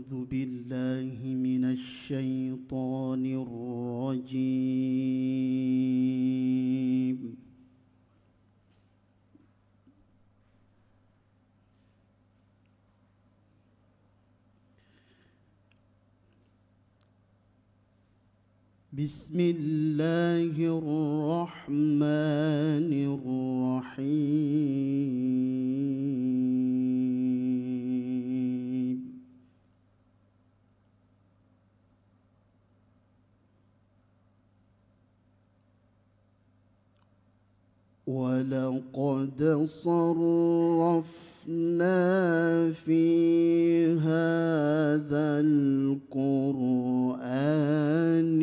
أعوذ بالله من الشيطان الرجيم. بسم الله الرحمن الرحيم. ولقد صرفنا في هذا القرآن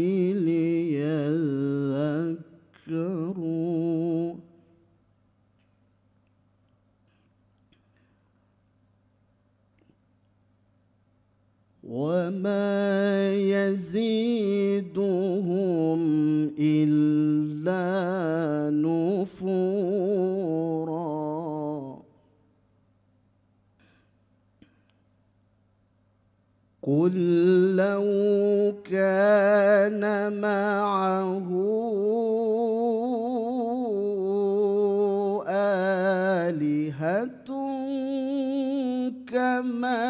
ليذكروا وما يزيدهم إلا نفورا. قل لو كان معه آلهة كما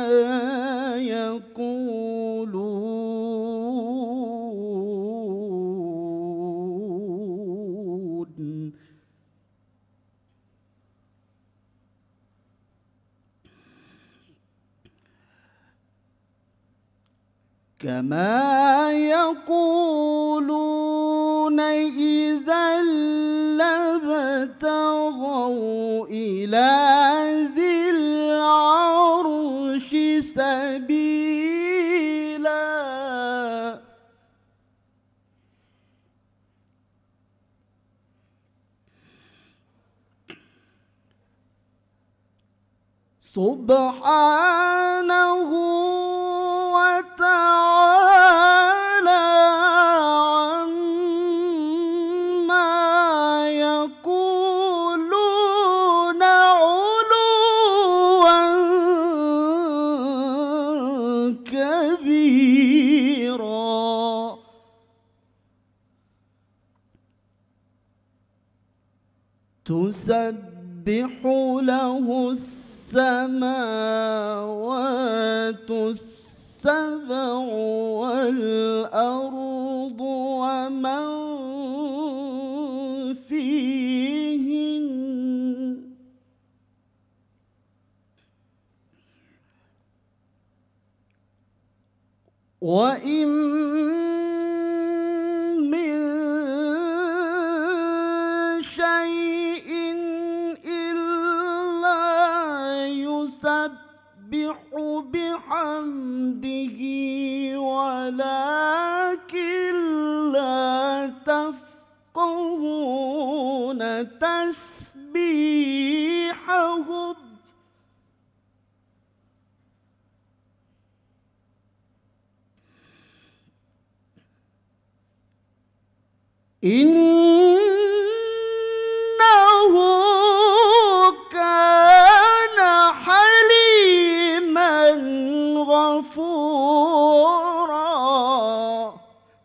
يقولون إذا لابتغوا إلى ذي العرش سبيلا. سبحانه وتعالى عما يقولون علوا كبيرا. تسبح له السماوات السبع والأرض ومن فيهن وإن من شيء إلا يسبح بحمده ولكن لا تفقهون تسبيحهم. إنه كان حليما غفورا.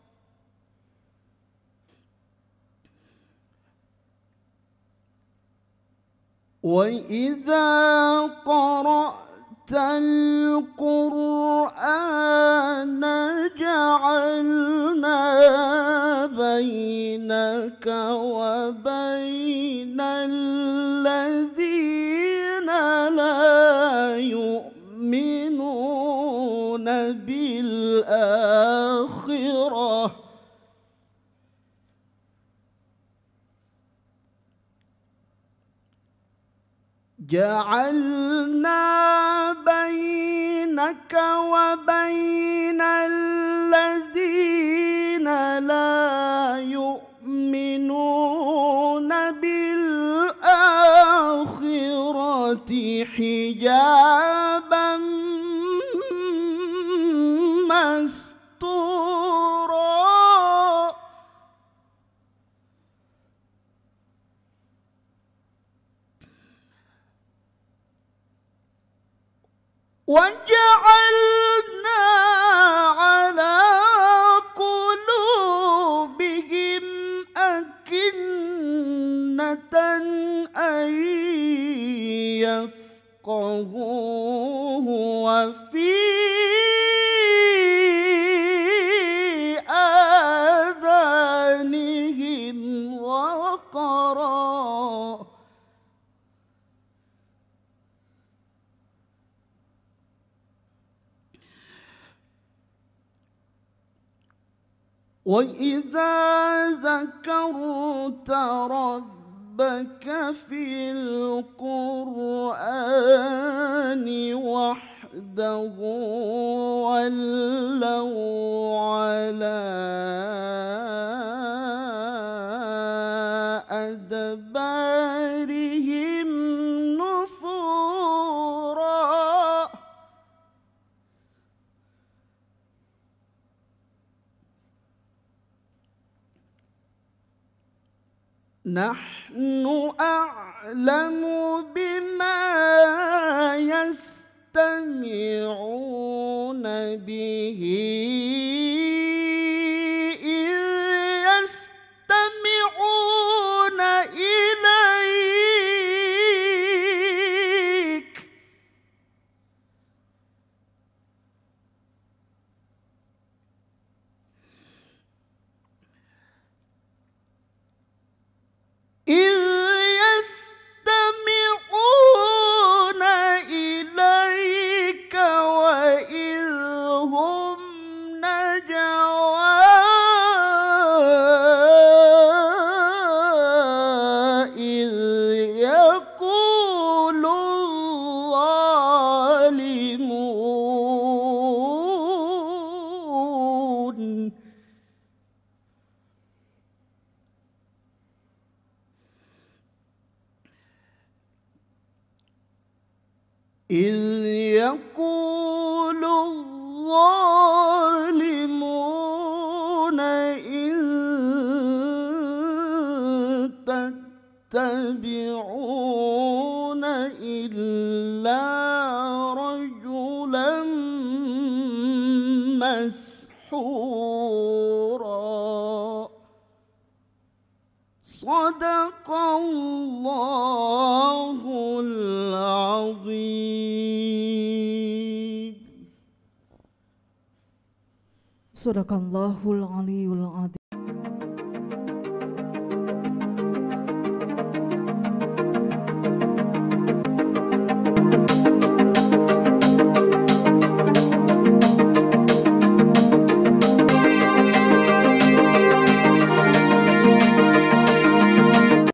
وإذا قرأت القرآن جعلنا بينك وبين الذين لا يؤمنون بالآخرة جعلنا بينك وبين الذين لا يؤمنون بالآخرة حجابا مستورا. وجعلنا أن يفقهوه وفي آذانهم وقرا وإذا ذكرت ربك في القرآن وحده ولوا على أدبارهم نفورا نحن أعلم بما يستمعون به إذ يستمعون إليك وإذ هم نجوى إذ يقول الظالمون إذ يقول الظالمون إن تتبعون إلا رجلا مسحورا صدق الله العظيم. Sadaqallahul Aliyul Azim.